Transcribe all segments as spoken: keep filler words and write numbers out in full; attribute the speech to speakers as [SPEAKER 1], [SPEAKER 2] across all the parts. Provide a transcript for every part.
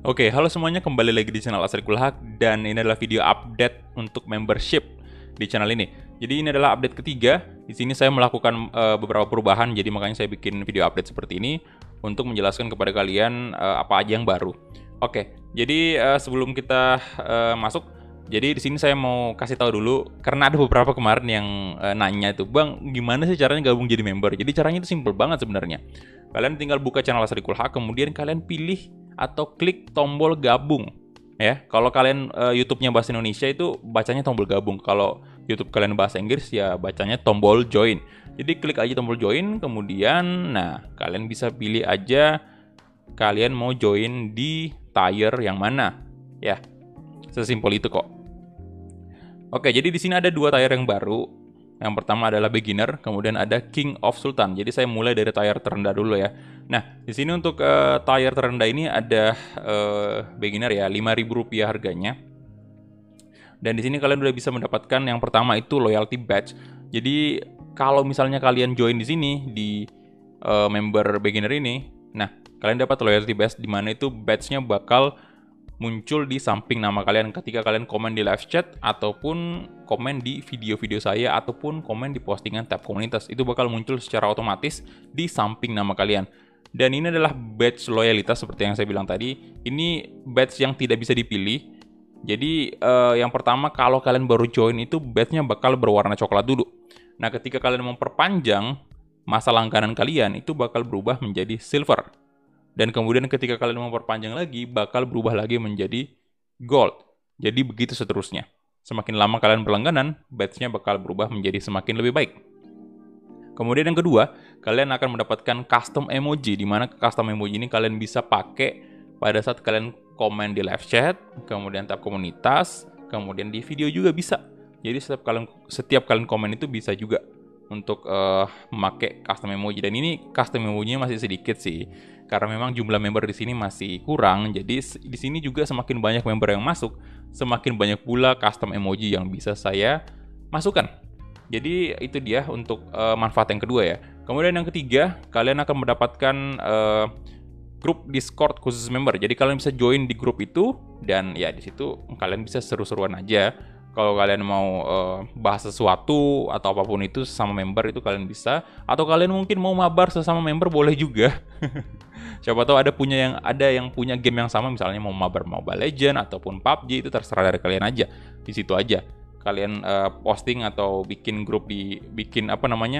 [SPEAKER 1] Oke, halo semuanya, kembali lagi di channel Asrikul Haq, dan ini adalah video update untuk membership di channel ini. Jadi ini adalah update ketiga. Di sini saya melakukan uh, beberapa perubahan, jadi makanya saya bikin video update seperti ini untuk menjelaskan kepada kalian uh, apa aja yang baru. Oke, jadi uh, sebelum kita uh, masuk, jadi di sini saya mau kasih tahu dulu karena ada beberapa kemarin yang uh, nanya itu, "Bang, gimana sih caranya gabung jadi member?" Jadi caranya itu simple banget sebenarnya. Kalian tinggal buka channel Asrikul Haq, kemudian kalian pilih atau klik tombol gabung, ya. Kalau kalian uh, YouTube-nya bahasa Indonesia itu bacanya tombol gabung. Kalau YouTube kalian bahasa Inggris ya bacanya tombol join. Jadi klik aja tombol join, kemudian nah kalian bisa pilih aja kalian mau join di tier yang mana, ya. Sesimpel itu kok. Oke, jadi di sini ada dua tier yang baru. Yang pertama adalah beginner, kemudian ada King of Sultan. Jadi saya mulai dari tier terendah dulu ya. Nah, di sini untuk uh, tier terendah ini ada uh, beginner ya, lima ribu rupiah harganya. Dan di sini kalian udah bisa mendapatkan yang pertama itu loyalty badge. Jadi kalau misalnya kalian join di sini di uh, member beginner ini, nah kalian dapat loyalty badge di mana itu badge-nya bakal muncul di samping nama kalian ketika kalian komen di live chat ataupun komen di video-video saya ataupun komen di postingan tab komunitas. Itu bakal muncul secara otomatis di samping nama kalian. Dan ini adalah badge loyalitas seperti yang saya bilang tadi. Ini badge yang tidak bisa dipilih. Jadi eh, yang pertama kalau kalian baru join itu badge-nya bakal berwarna coklat dulu. Nah, ketika kalian memperpanjang masa langganan kalian itu bakal berubah menjadi silver. Dan kemudian ketika kalian memperpanjang lagi, bakal berubah lagi menjadi gold. Jadi begitu seterusnya. Semakin lama kalian berlangganan, badge-nya bakal berubah menjadi semakin lebih baik. Kemudian yang kedua, kalian akan mendapatkan custom emoji, di mana custom emoji ini kalian bisa pakai pada saat kalian komen di live chat, kemudian tab komunitas, kemudian di video juga bisa. Jadi setiap kalian setiap kalian komen itu bisa juga untuk uh, memakai custom emoji. Dan ini custom emoji-nya masih sedikit sih, karena memang jumlah member di sini masih kurang. Jadi di sini juga semakin banyak member yang masuk, semakin banyak pula custom emoji yang bisa saya masukkan. Jadi itu dia untuk uh, manfaat yang kedua ya. Kemudian yang ketiga, kalian akan mendapatkan uh, grup Discord khusus member. Jadi kalian bisa join di grup itu dan ya di situ kalian bisa seru-seruan aja. Kalau kalian mau uh, bahas sesuatu atau apapun itu sama member itu kalian bisa. Atau kalian mungkin mau mabar sesama member boleh juga. Siapa tahu ada punya yang ada yang punya game yang sama, misalnya mau mabar Mobile Legends ataupun P U B G, itu terserah dari kalian aja. Di situ aja kalian uh, posting atau bikin grup di bikin apa namanya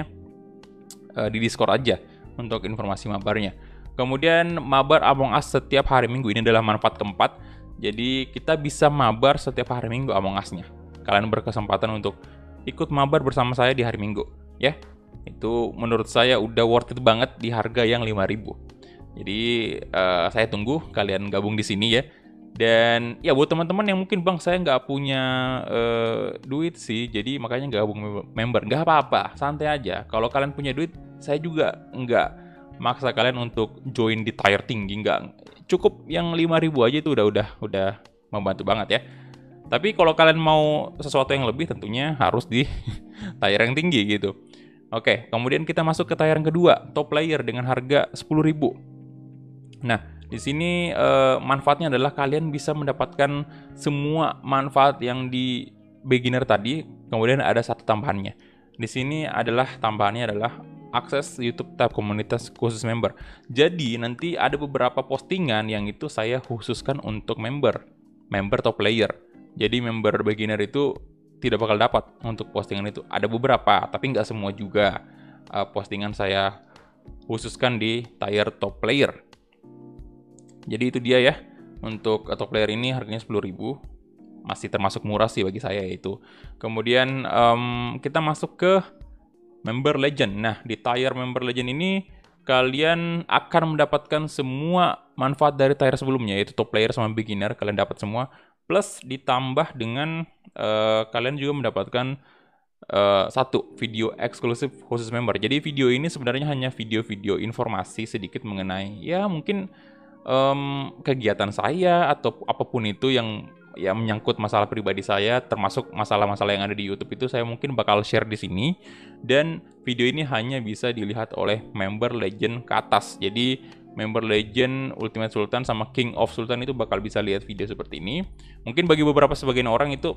[SPEAKER 1] uh, di Discord aja untuk informasi mabarnya. Kemudian mabar Among Us setiap hari Minggu, ini adalah manfaat keempat. Jadi kita bisa mabar setiap hari Minggu Among Us-nya. Kalian berkesempatan untuk ikut mabar bersama saya di hari Minggu, ya. Itu menurut saya udah worth it banget di harga yang lima ribu. Jadi uh, saya tunggu kalian gabung di sini ya. Dan ya buat teman-teman yang mungkin, "Bang, saya nggak punya uh, duit sih, jadi makanya nggak gabung member." Nggak apa-apa, santai aja. Kalau kalian punya duit, saya juga nggak maksa kalian untuk join di tier tinggi, nggak. Cukup yang lima ribu aja itu udah udah udah membantu banget ya. Tapi kalau kalian mau sesuatu yang lebih tentunya harus di tier yang tinggi gitu. Oke, kemudian kita masuk ke tier yang kedua, top player dengan harga sepuluh ribu. Nah, di sini eh, manfaatnya adalah kalian bisa mendapatkan semua manfaat yang di beginner tadi, kemudian ada satu tambahannya. Di sini adalah tambahannya adalah akses YouTube tab komunitas khusus member. Jadi nanti ada beberapa postingan yang itu saya khususkan untuk member, member top player. Jadi member beginner itu tidak bakal dapat untuk postingan itu. Ada beberapa, tapi nggak semua juga uh, postingan saya khususkan di tier top player. Jadi itu dia ya. Untuk top player ini harganya sepuluh ribu. Masih termasuk murah sih bagi saya itu. Kemudian um, kita masuk ke member legend. Nah, di tier member legend ini kalian akan mendapatkan semua manfaat dari tier sebelumnya, yaitu top player sama beginner. Kalian dapat semua. Plus ditambah dengan uh, kalian juga mendapatkan uh, satu video eksklusif khusus member. Jadi video ini sebenarnya hanya video-video informasi sedikit mengenai ya mungkin um, kegiatan saya atau apapun itu yang ya menyangkut masalah pribadi saya, termasuk masalah-masalah yang ada di YouTube itu saya mungkin bakal share di sini. Dan video ini hanya bisa dilihat oleh member legend ke atas. Jadi member Legend, Ultimate Sultan, sama King of Sultan itu bakal bisa lihat video seperti ini. Mungkin bagi beberapa sebagian orang itu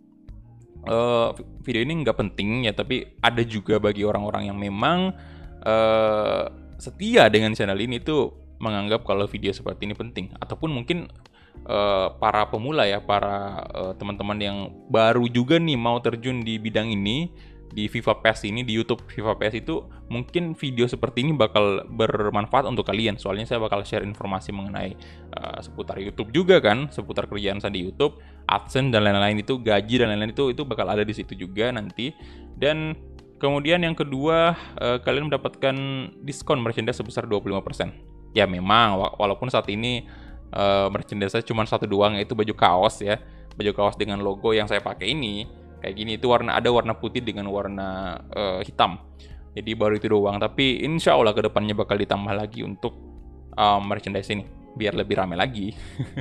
[SPEAKER 1] uh, video ini nggak penting ya, tapi ada juga bagi orang-orang yang memang uh, setia dengan channel ini tuh menganggap kalau video seperti ini penting. Ataupun mungkin uh, para pemula ya, para uh, teman-teman yang baru juga nih mau terjun di bidang ini, di FIFA PES ini, di YouTube FIFA PES itu mungkin video seperti ini bakal bermanfaat untuk kalian. Soalnya saya bakal share informasi mengenai uh, seputar YouTube juga kan, seputar kerjaan saya di YouTube, AdSense dan lain-lain itu, gaji dan lain-lain itu itu bakal ada di situ juga nanti. Dan kemudian yang kedua, uh, kalian mendapatkan diskon merchandise sebesar dua puluh lima persen. Ya memang walaupun saat ini uh, merchandise saya cuma satu doang, yaitu baju kaos ya, baju kaos dengan logo yang saya pakai ini. Kayak gini, itu warna ada warna putih dengan warna uh, hitam. Jadi baru itu doang. Tapi insya Allah kedepannya bakal ditambah lagi untuk um, merchandise ini biar lebih rame lagi.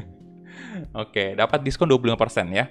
[SPEAKER 1] Oke, dapat diskon dua puluh lima persen ya.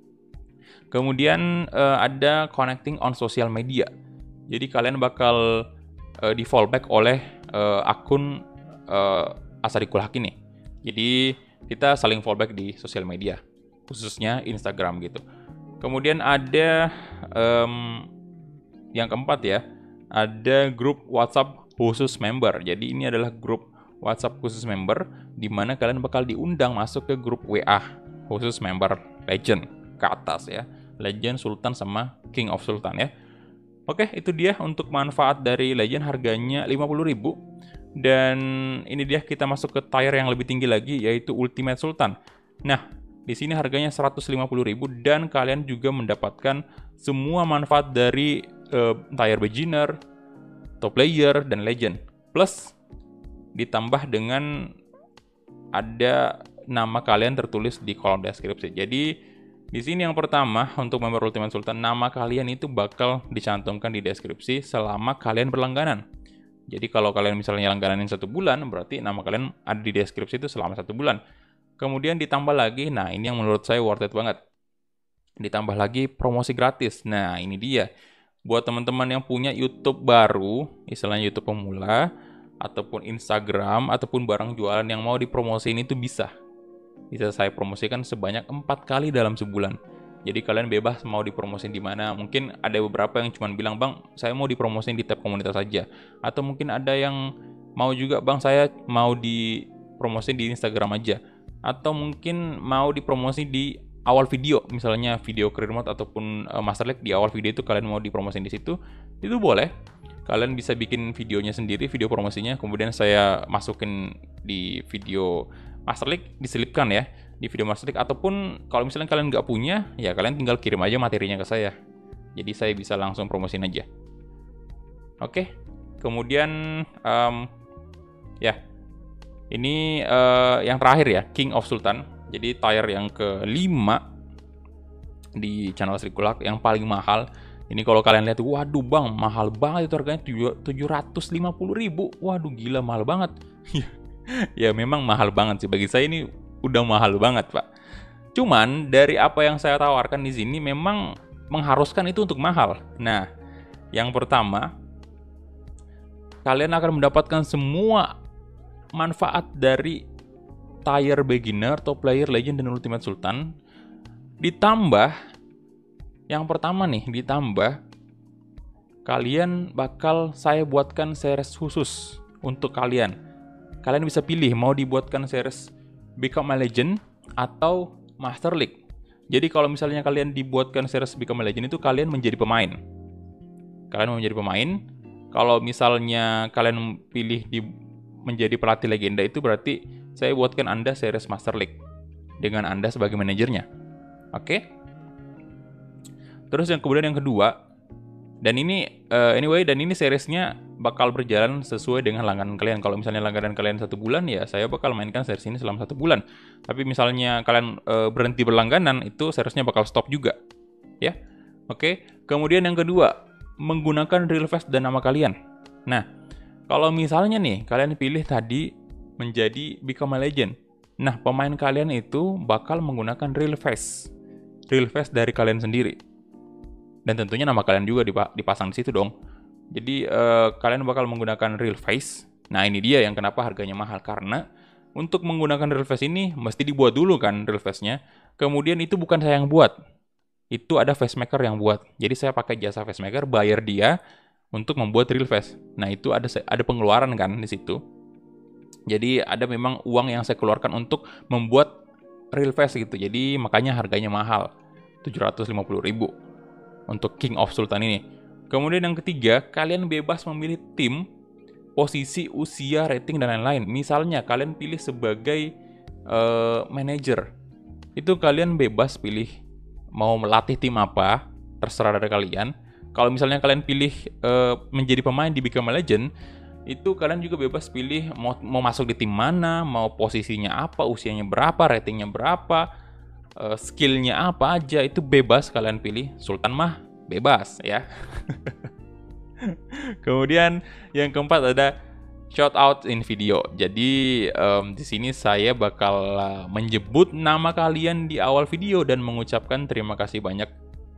[SPEAKER 1] Kemudian uh, ada connecting on social media. Jadi kalian bakal uh, di fallback oleh uh, akun uh, Asarikul Haq ini. Jadi kita saling fallback di sosial media, khususnya Instagram gitu. Kemudian ada um, yang keempat ya, ada grup WhatsApp khusus member. Jadi ini adalah grup WhatsApp khusus member di mana kalian bakal diundang masuk ke grup W A khusus member Legend ke atas ya. Legend, Sultan sama King of Sultan ya. Oke, itu dia untuk manfaat dari Legend, harganya lima puluh ribu. Dan ini dia kita masuk ke tier yang lebih tinggi lagi, yaitu Ultimate Sultan. Nah, di sini harganya seratus lima puluh ribu dan kalian juga mendapatkan semua manfaat dari uh, tier beginner, top player, dan legend. Plus ditambah dengan ada nama kalian tertulis di kolom deskripsi. Jadi di sini yang pertama untuk member Ultimate Sultan, nama kalian itu bakal dicantumkan di deskripsi selama kalian berlangganan. Jadi kalau kalian misalnya langgananin satu bulan, berarti nama kalian ada di deskripsi itu selama satu bulan. Kemudian ditambah lagi, nah ini yang menurut saya worth it banget. Ditambah lagi promosi gratis. Nah ini dia. Buat teman-teman yang punya YouTube baru, istilahnya YouTube pemula, ataupun Instagram, ataupun barang jualan yang mau dipromosiin itu bisa. Bisa saya promosikan sebanyak empat kali dalam sebulan. Jadi kalian bebas mau dipromosiin di mana. Mungkin ada beberapa yang cuma bilang, "Bang, saya mau dipromosiin di tab komunitas saja." Atau mungkin ada yang mau juga, "Bang, saya mau dipromosiin di Instagram aja." Atau mungkin mau dipromosi di awal video, misalnya video career mode ataupun uh, Master League di awal video itu kalian mau dipromosiin di situ, itu boleh. Kalian bisa bikin videonya sendiri, video promosinya, kemudian saya masukin di video Master League, diselipkan ya di video Master League. Ataupun kalau misalnya kalian nggak punya, ya kalian tinggal kirim aja materinya ke saya. Jadi saya bisa langsung promosiin aja. Oke, kemudian um, ya. Ini uh, yang terakhir ya, King of Sultan. Jadi tier yang kelima di channel Asarikul Haq yang paling mahal. Ini kalau kalian lihat, waduh bang, mahal banget itu harganya tujuh ratus lima puluh ribu. Waduh gila, mahal banget. Ya memang mahal banget sih, bagi saya ini udah mahal banget pak. Cuman dari apa yang saya tawarkan di sini memang mengharuskan itu untuk mahal. Nah, yang pertama, kalian akan mendapatkan semua manfaat dari tier beginner, top player, legend, dan Ultimate Sultan. Ditambah, yang pertama nih, ditambah kalian bakal saya buatkan series khusus untuk kalian. Kalian bisa pilih mau dibuatkan series Become a Legend atau Master League. Jadi kalau misalnya kalian dibuatkan series Become a Legend itu kalian menjadi pemain. Kalian menjadi pemain. Kalau misalnya kalian pilih di menjadi pelatih legenda, itu berarti saya buatkan Anda series Master League dengan Anda sebagai manajernya. Oke? Terus yang kemudian yang kedua, dan ini uh, anyway, dan ini seriesnya bakal berjalan sesuai dengan langganan kalian. Kalau misalnya langganan kalian satu bulan, ya saya bakal mainkan series ini selama satu bulan. Tapi misalnya kalian uh, berhenti berlangganan, itu seriesnya bakal stop juga. Ya? Oke? Kemudian yang kedua, menggunakan real face dan nama kalian. Nah, kalau misalnya nih, kalian pilih tadi menjadi Become a Legend. Nah, pemain kalian itu bakal menggunakan real face. Real face dari kalian sendiri. Dan tentunya nama kalian juga dipasang di situ dong. Jadi, eh, kalian bakal menggunakan real face Nah, ini dia yang kenapa harganya mahal. Karena untuk menggunakan real face ini, mesti dibuat dulu kan real face-nya. Kemudian itu bukan saya yang buat. Itu ada facemaker yang buat. Jadi saya pakai jasa facemaker, bayar dia untuk membuat real face. Nah, itu ada ada pengeluaran kan di situ. Jadi ada memang uang yang saya keluarkan untuk membuat real face gitu. Jadi makanya harganya mahal. tujuh ratus lima puluh ribu untuk King of Sultan ini. Kemudian yang ketiga, kalian bebas memilih tim, posisi, usia, rating, dan lain-lain. Misalnya kalian pilih sebagai uh, manager. Itu kalian bebas pilih mau melatih tim apa, terserah dari kalian. Kalau misalnya kalian pilih uh, menjadi pemain di Become a Legend, itu kalian juga bebas pilih mau, mau masuk di tim mana, mau posisinya apa, usianya berapa, ratingnya berapa, uh, skillnya apa aja, itu bebas kalian pilih. Sultan mah bebas ya. Kemudian yang keempat ada shout out in video. Jadi um, di sini saya bakal uh, menyebut nama kalian di awal video dan mengucapkan terima kasih banyak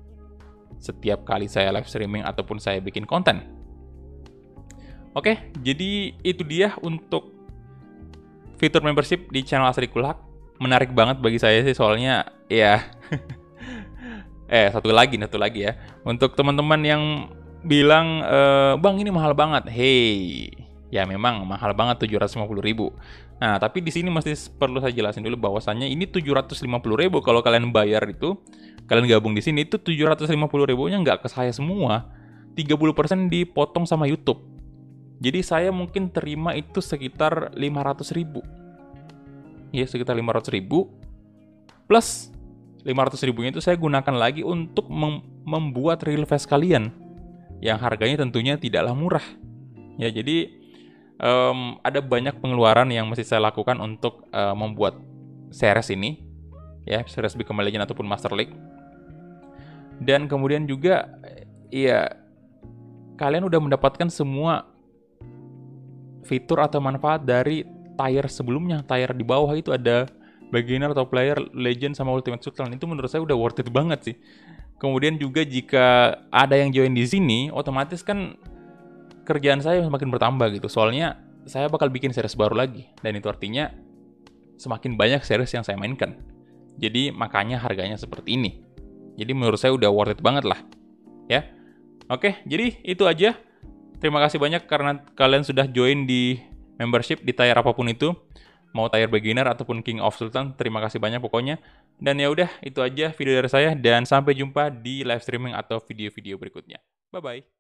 [SPEAKER 1] setiap kali saya live streaming ataupun saya bikin konten. Oke, jadi itu dia untuk fitur membership di channel Asri Kulhak. Menarik banget bagi saya sih, soalnya ya. eh, satu lagi, satu lagi ya. Untuk teman-teman yang bilang, e, Bang ini mahal banget. Hey, ya memang mahal banget tujuh ratus lima puluh ribu. Nah, tapi di sini masih perlu saya jelasin dulu bahwasannya ini tujuh ratus lima puluh ribu kalau kalian bayar itu, kalian gabung di sini itu tujuh ratus lima puluh ribunya nggak ke saya semua. tiga puluh persen dipotong sama YouTube. Jadi saya mungkin terima itu sekitar lima ratus ribu. Ya, sekitar lima ratus ribu. Plus lima ratus ribunya itu saya gunakan lagi untuk mem membuat real face kalian. Yang harganya tentunya tidaklah murah. Ya, jadi um, ada banyak pengeluaran yang mesti saya lakukan untuk uh, membuat series ini. Ya, series Become a Legend ataupun Master League. Dan kemudian juga, ya, kalian udah mendapatkan semua fitur atau manfaat dari tier sebelumnya. Tier di bawah itu ada beginner, top player, legend, sama ultimate sultan. Itu menurut saya udah worth it banget sih. Kemudian juga jika ada yang join di sini, otomatis kan kerjaan saya semakin bertambah gitu. Soalnya saya bakal bikin series baru lagi. Dan itu artinya semakin banyak series yang saya mainkan. Jadi makanya harganya seperti ini. Jadi menurut saya udah worth it banget lah. Ya. Oke, jadi itu aja. Terima kasih banyak karena kalian sudah join di membership di tier apapun itu. Mau tier beginner ataupun King of Sultan, terima kasih banyak pokoknya. Dan ya udah, itu aja video dari saya dan sampai jumpa di live streaming atau video-video berikutnya. Bye bye.